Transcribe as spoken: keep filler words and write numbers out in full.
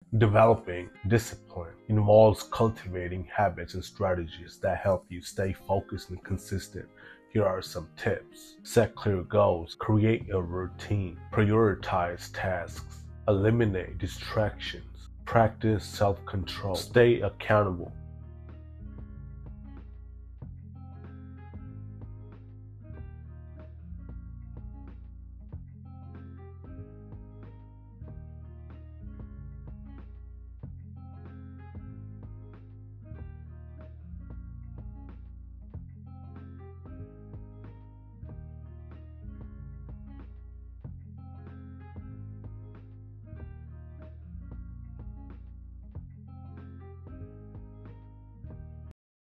Developing discipline involves cultivating habits and strategies that help you stay focused and consistent. Here are some tips. Set clear goals, create a routine, prioritize tasks, eliminate distractions, practice self-control, stay accountable,